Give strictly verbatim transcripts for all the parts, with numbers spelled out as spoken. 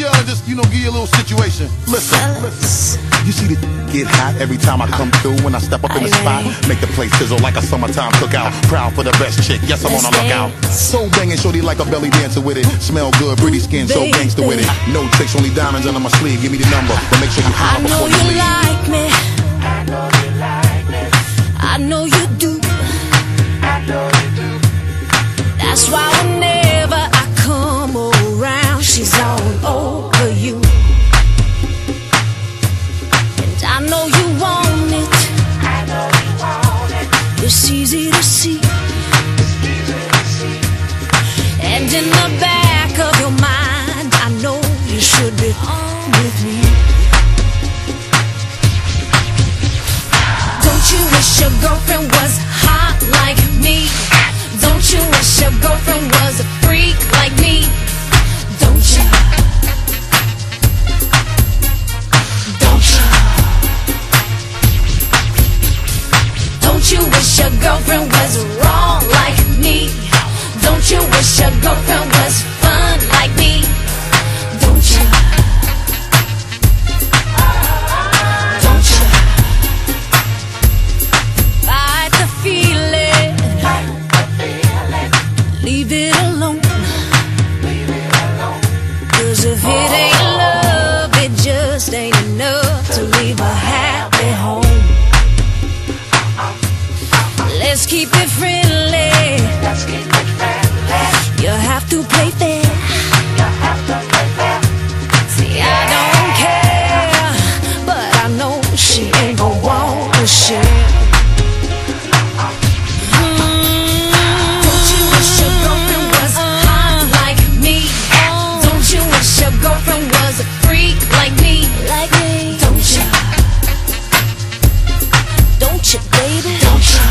y'all and just, you know, give you a little situation. Listen, listen. You see the get hot every time I come through. When I step up in the spot, make the place sizzle like a summertime cookout. Proud for the best chick, yes, I'm on a lookout. So banging, shorty like a belly dancer with it. Smell good, pretty skin, so gangster with it. No tricks, only diamonds under my sleeve. Give me the number, but make sure you holler before you leave. Like me. I know you like me. I know you do. I know you do. That's why whenever I come around, she's all over you. And I know you want it. I know you want it. It's easy to see. It's easy to see. And in the back of your mind, I know you should be on with me. Don't you wish your girlfriend was hot like me? Don't you wish your girlfriend was a freak like me? Don't you? Don't you? Don't you wish your girlfriend was wrong like me? Don't you wish your girlfriend was fun like me? Don't you? Don't you? Fight the feeling. Leave it alone. Cause if it ain't love, it just ain't enough to leave a happy home. Let's keep it friendly. Let's keep it friendly. You have to play fair. You have to play fair. See, I don't care, but I know she ain't gon' want to share. Girlfriend was a freak like me, like me. Don't you? Don't you, baby? Don't you?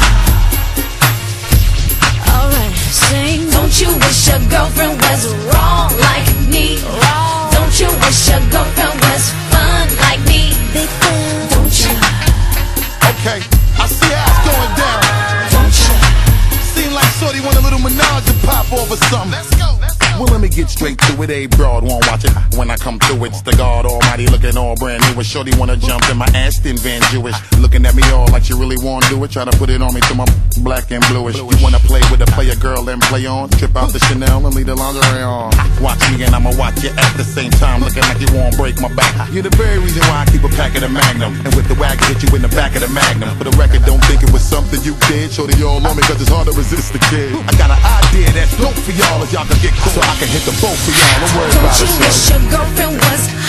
Alright, sing. Don't you wish your girlfriend was wrong like me? Wrong. Don't you wish your girlfriend was fun like me? Big fun. Don't you? Okay, I see how it's going down. Don't you? Seem like shorty want a little menage to pop off or something. Let's go, let's go. Well, let me get straight to it. A broad won't watch it when I come through. It's the God Almighty looking all brand new. And shorty wanna jump in my Aston Van Jewish, looking at me all like she really wanna do it. Try to put it on me till my black and bluish. You wanna play with a player girl and play on? Trip out the Chanel and leave the lingerie on. Watch me and I'ma watch you at the same time, looking like you won't break my back. You're the very reason why I keep a pack of the Magnum, and with the wagon hit you in the back of the Magnum. For the record, don't think it was something you did. Shorty all on me cause it's hard to resist the kid. I got an idea that's dope for y'all if y'all can get close, so I can hit the boat for y'all. Don't worry about it. Don't you wish your girlfriend was